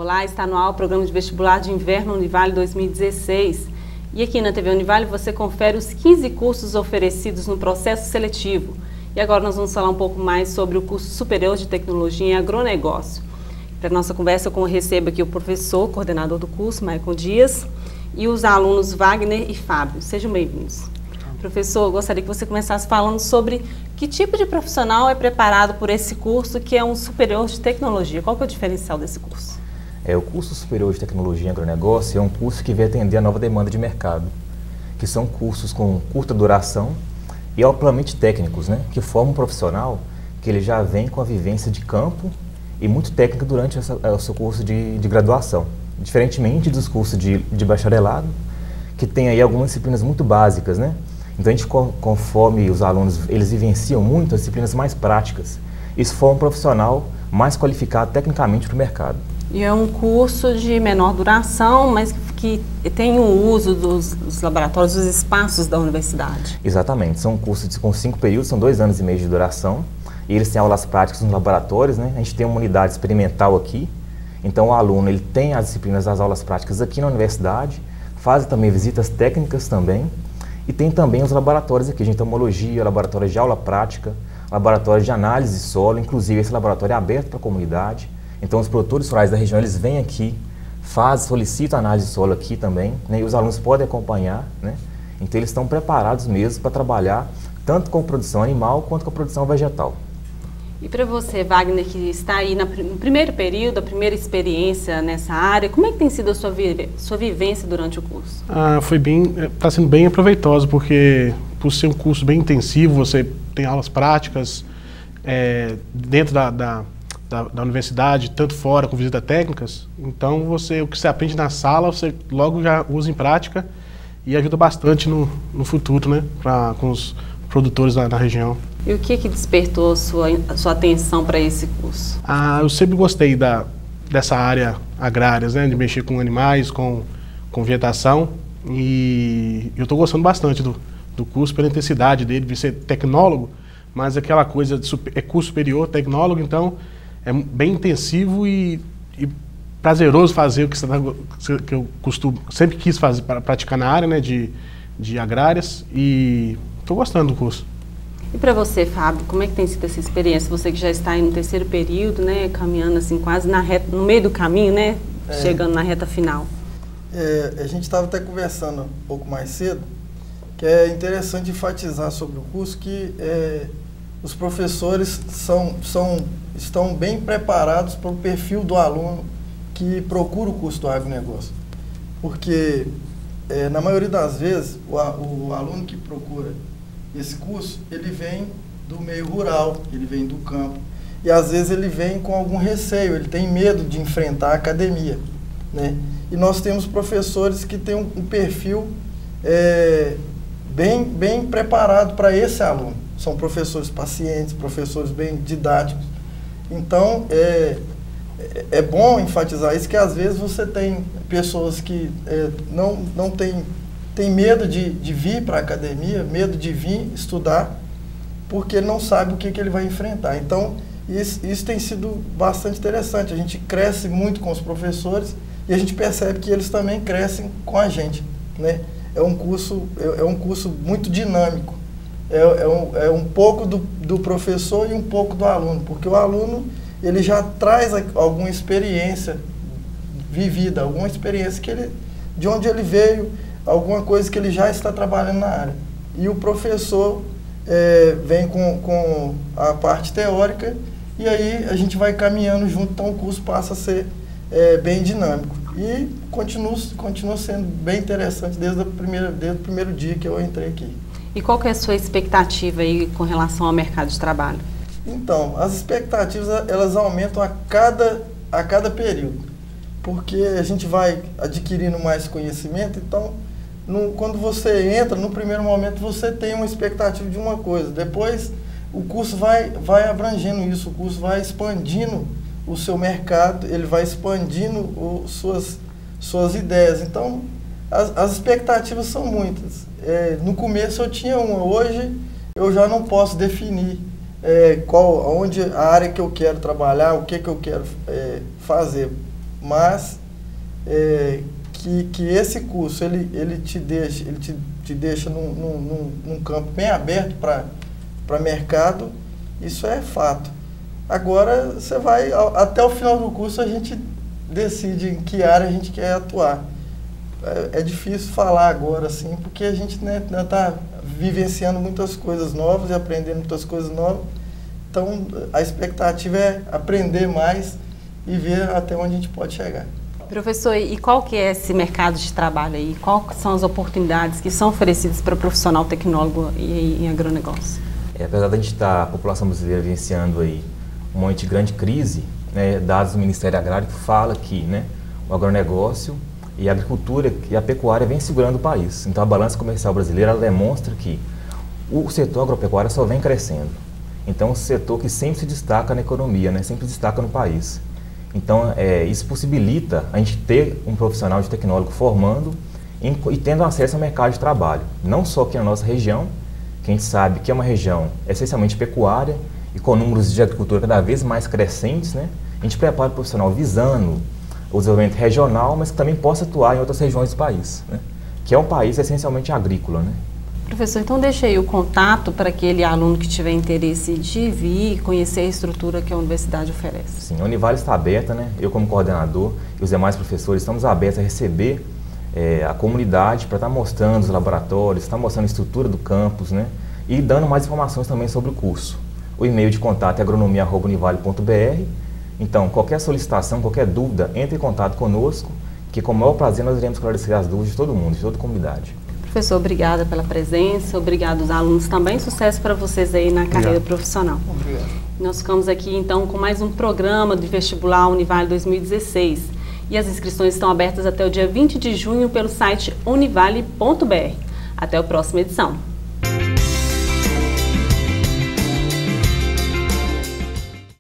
Olá, está no ar o programa de vestibular de inverno Univale 2016. E aqui na TV Univale você confere os 15 cursos oferecidos no processo seletivo. E agora nós vamos falar um pouco mais sobre o curso superior de tecnologia em agronegócio. Para nossa conversa, eu recebo aqui o professor, coordenador do curso, Maicon Dias, e os alunos Wagner e Fábio. Sejam bem-vindos. Professor, eu gostaria que você começasse falando sobre que tipo de profissional é preparado por esse curso, que é um superior de tecnologia. Qual que é o diferencial desse curso? O curso superior de tecnologia em agronegócio é um curso que vem atender a nova demanda de mercado, que são cursos com curta duração e amplamente técnicos, que formam um profissional que ele já vem com a vivência de campo e muito técnica durante o seu curso de graduação. Diferentemente dos cursos de bacharelado, que tem aí algumas disciplinas muito básicas, Então, a gente, conforme os alunos, eles vivenciam muito as disciplinas mais práticas. Isso forma um profissional mais qualificado tecnicamente para o mercado. E é um curso de menor duração, mas que tem o uso dos laboratórios, dos espaços da universidade. Exatamente. São cursos com 5 períodos, são 2 anos e meio de duração. E eles têm aulas práticas nos laboratórios, A gente tem uma unidade experimental aqui. Então, o aluno ele tem as disciplinas das aulas práticas aqui na universidade, faz também visitas técnicas também. E tem também os laboratórios aqui de entomologia, laboratórios de aula prática, laboratórios de análise de solo, inclusive esse laboratório é aberto para a comunidade. Então os produtores rurais da região, eles vêm aqui, solicitam análise de solo aqui também, e os alunos podem acompanhar, Então eles estão preparados mesmo para trabalhar tanto com produção animal quanto com produção vegetal. E para você, Wagner, que está aí no primeiro período, a primeira experiência nessa área, como é que tem sido a sua vivência durante o curso? Está sendo bem proveitoso, porque por ser um curso bem intensivo, você tem aulas práticas dentro da universidade, tanto fora, com visitas técnicas. Então, o que você aprende na sala, você logo já usa em prática e ajuda bastante no futuro, com os produtores na região. E o que despertou a sua atenção para esse curso? Eu sempre gostei dessa área agrária, de mexer com animais, com vegetação, e eu estou gostando bastante do curso pela intensidade dele, de ser tecnólogo, mas aquela coisa é curso superior, tecnólogo, então é bem intensivo e prazeroso fazer o que eu sempre quis fazer, praticar na área de agrárias, e estou gostando do curso. E para você, Fábio, como é que tem sido essa experiência? Você que já está aí no terceiro período, caminhando assim quase no meio do caminho, chegando na reta final. A gente estava até conversando um pouco mais cedo, que é interessante enfatizar sobre o curso que os professores estão bem preparados para o perfil do aluno que procura o curso do agronegócio. Porque, na maioria das vezes, o aluno que procura esse curso, ele vem do meio rural, ele vem do campo. E às vezes ele vem com algum receio, ele tem medo de enfrentar a academia, E nós temos professores que têm um perfil bem preparado para esse aluno. São professores pacientes, professores bem didáticos. Então, é bom enfatizar isso, que às vezes você tem pessoas que não tem medo de vir para a academia, medo de vir estudar, porque ele não sabe o que ele vai enfrentar. Então, isso tem sido bastante interessante. A gente cresce muito com os professores e a gente percebe que eles também crescem com a gente, É um curso muito dinâmico. É um pouco do professor e um pouco do aluno, porque o aluno ele já traz alguma experiência vivida, alguma experiência de onde ele veio, alguma coisa que ele já está trabalhando na área. E o professor vem com a parte teórica e aí a gente vai caminhando junto, então o curso passa a ser bem dinâmico. E continua sendo bem interessante desde o primeiro dia que eu entrei aqui. E qual que é a sua expectativa aí com relação ao mercado de trabalho? Então, as expectativas elas aumentam a cada período, porque a gente vai adquirindo mais conhecimento, então quando você entra, no primeiro momento você tem uma expectativa de uma coisa, depois o curso vai abrangendo isso, o curso vai expandindo o seu mercado, ele vai expandindo suas ideias. Então, as expectativas são muitas. No começo eu tinha uma, hoje eu já não posso definir onde a área que eu quero trabalhar, o que eu quero fazer. mas que esse curso ele te deixa num campo bem aberto para mercado, isso é fato. Agora, você vai, até o final do curso, a gente decide em que área a gente quer atuar. É difícil falar agora, assim, porque a gente está vivenciando muitas coisas novas e aprendendo muitas coisas novas. Então, a expectativa é aprender mais e ver até onde a gente pode chegar. Professor, e qual que é esse mercado de trabalho aí? Quais são as oportunidades que são oferecidas para o profissional tecnólogo em agronegócio? Apesar da gente estar, a população brasileira, vivenciando aí um monte de grande crise, né, dados do Ministério Agrário que fala que, né, o agronegócio e a agricultura e a pecuária vem segurando o país. Então a balança comercial brasileira ela demonstra que o setor agropecuário só vem crescendo. Então é um setor que sempre se destaca na economia, né, sempre se destaca no país. Então isso possibilita a gente ter um profissional de tecnólogo formando e tendo acesso ao mercado de trabalho. Não só aqui na nossa região, que a gente sabe que é uma região essencialmente pecuária e com números de agricultura cada vez mais crescentes, né? A gente prepara o profissional visando o desenvolvimento regional, mas que também possa atuar em outras regiões do país, né? Que é um país essencialmente agrícola, né? Professor, então deixa aí o contato para aquele aluno que tiver interesse de vir conhecer a estrutura que a universidade oferece. Sim, a Univale está aberta, né? Eu como coordenador e os demais professores estamos abertos a receber a comunidade para estar mostrando os laboratórios, estar mostrando a estrutura do campus, né? E dando mais informações também sobre o curso. O e-mail de contato é agronomia@univale.br. Então, qualquer solicitação, qualquer dúvida, entre em contato conosco, que com o maior prazer nós iremos esclarecer as dúvidas de todo mundo, de toda a comunidade. Professor, obrigada pela presença, obrigado aos alunos também, sucesso para vocês aí na carreira profissional. Obrigado. Nós ficamos aqui então com mais um programa de vestibular Univale 2016 e as inscrições estão abertas até o dia 20 de junho pelo site univale.br. Até a próxima edição.